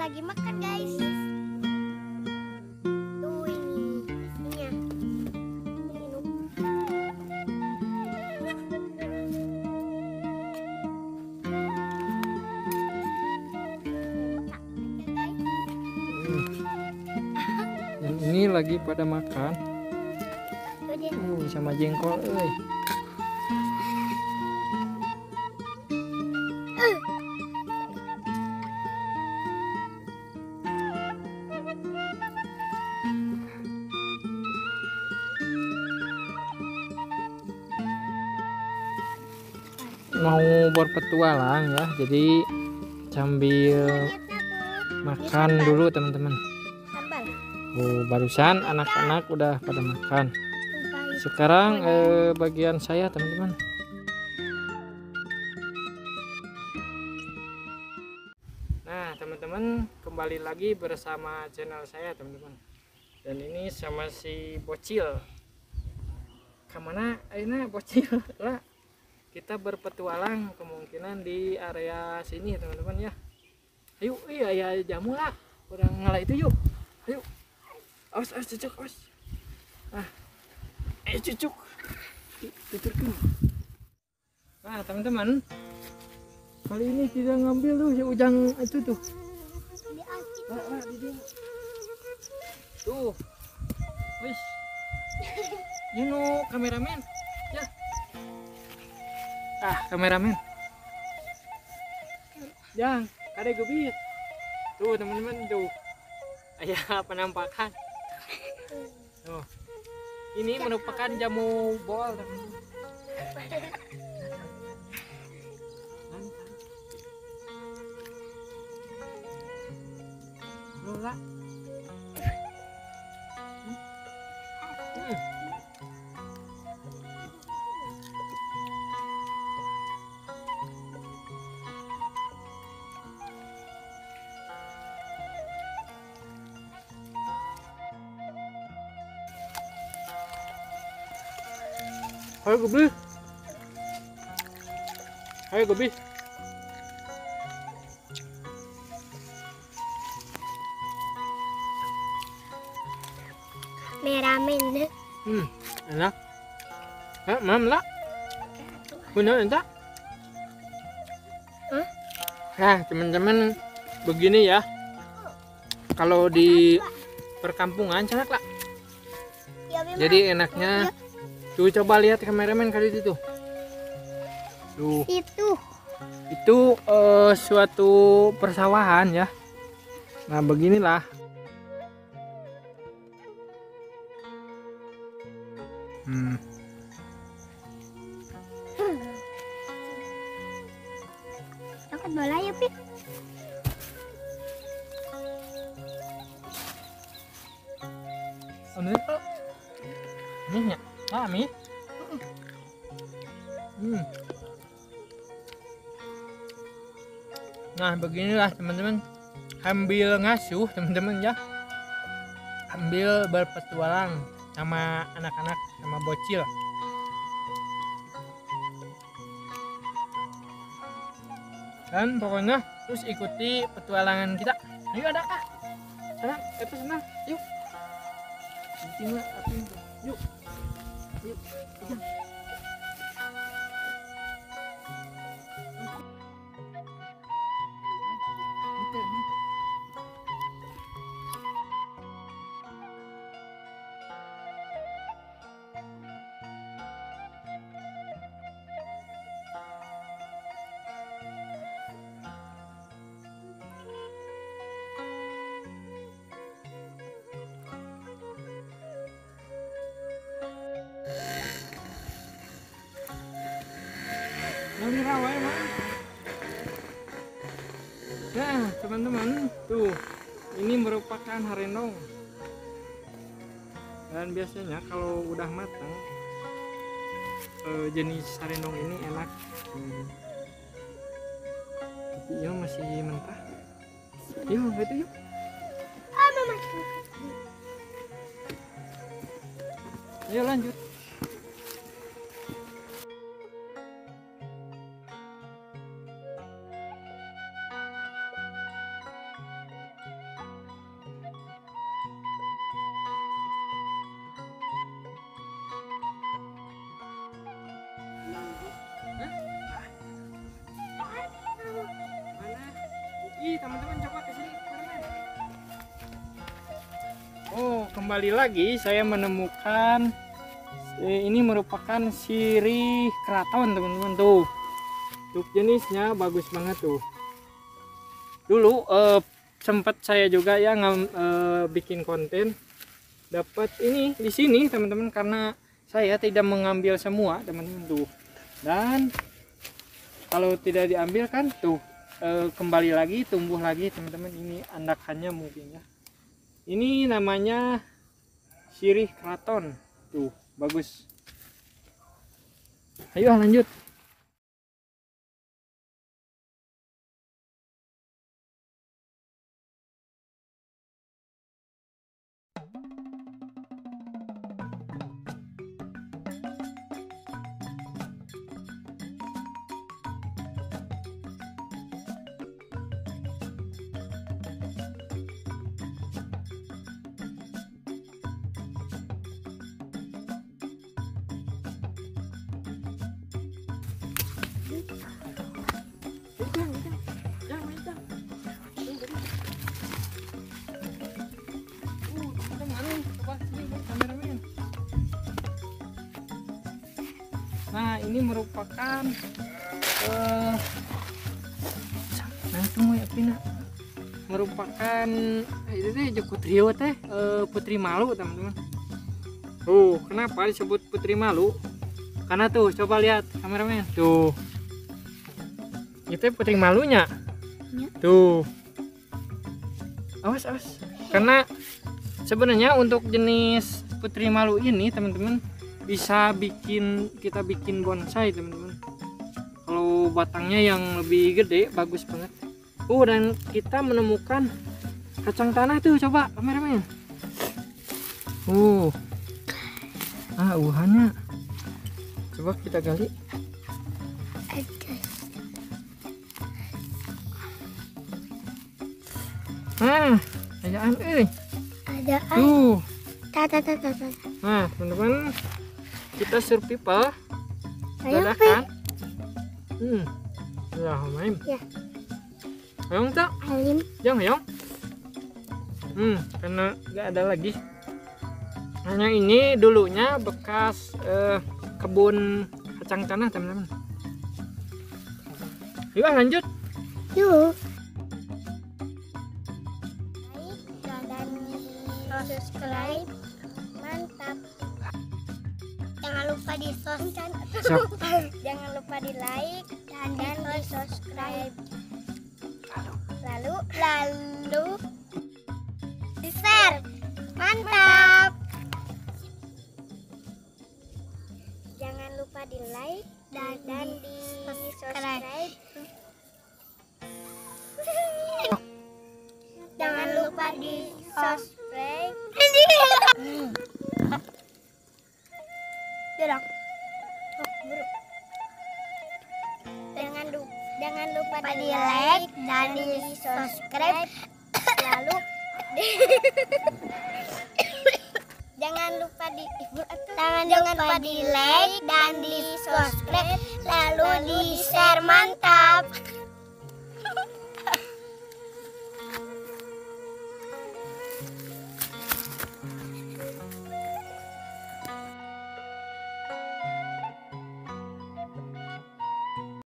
lagi makan guys. Tuh ini isinya. Minum. Dan ini lagi pada makan. Sama jengkol, Mau berpetualang ya, jadi sambil makan dulu teman-teman. Barusan anak-anak udah pada makan. Sekarang bagian saya teman-teman. Nah teman-teman, kembali lagi bersama channel saya teman-teman. Dan ini sama si Bocil. Kemana aina Bocil lah? Kita berpetualang kemungkinan di area sini teman-teman ya. Ayo, iya ya jamu lah. Kurang ngalah itu yuk. Ayo. Awas cucuk, awas. Ayo cucuk. Tuturkan. Nah teman-teman, kali ini kita ngambil tuh si ujang itu tuh. Tuh. Wis. You know kameramen. Ya. Kameramen. Yang ada gebit. Tuh teman-teman tuh. Ayah penampakan. Tuh. Ini merupakan jamu bol teman-teman. Lola. Ayo Gobi. Ayo Gobi. Meramen. Enak. Mam lah. Bener enggak? Nah teman-teman, begini ya. Kalau di perkampungan enak lah. Jadi enaknya. Tuh coba lihat kameramen kali itu. Tuh. Itu suatu persawahan ya. Nah beginilah. Angkat bola ya Pik. Ini ya. Mi. Nah beginilah teman-teman, ambil ngasuh teman-teman ya, ambil berpetualang sama anak-anak, sama Bocil. Dan pokoknya terus ikuti petualangan kita. Ayo ada kah? Sana, sana, yuk. Yuk. Yuk. Nah teman-teman, tuh ini merupakan harendong. Dan biasanya kalau udah matang, jenis harendong ini enak. Tapi ya masih mentah. Yuk itu yuk. Ayo lanjut. lagi teman-teman, coba ke sini. Oh, kembali lagi saya menemukan ini merupakan sirih keraton teman-teman tuh. Untuk jenisnya bagus banget tuh. Dulu sempat saya juga ya bikin konten dapat ini di sini teman-teman, karena saya tidak mengambil semua teman-teman tuh. Dan kalau tidak diambil kan tuh kembali lagi tumbuh lagi teman-teman. Ini andakannya mungkin ya. Ini namanya sirih keraton tuh, bagus. Ayo lanjut. Nah, ini merupakan merupakan itu teh Joko Trio teh Putri Malu teman-teman. Kenapa disebut Putri Malu? Karena tuh coba lihat kameramen tuh, itu Putri Malunya tuh. Awas. Karena sebenarnya untuk jenis Putri Malu ini teman-teman bisa kita bikin bonsai teman-teman. Kalau batangnya yang lebih gede bagus banget. Dan kita menemukan kacang tanah tuh, coba kameramen. Uhannya coba kita gali. Ayaan Ada tuh. tata. Nah teman-teman, kita survival Ayo, dadakan. Ya main Ya. Hayong tak Alim. hayong karena nggak ada lagi. Hanya ini dulunya bekas kebun kacang tanah teman-teman. Yuk lanjut. Yuk. Dan subscribe. Mantap. Jangan lupa di jangan lupa di like dan di subscribe. Lalu di share. Mantap. Jangan lupa di like dan di subscribe. Jangan lupa di subscribe. Dorong. Buruk. Jangan lupa di like dan di subscribe. Lalu jangan lupa di like dan di subscribe. Lalu di share. Mantap.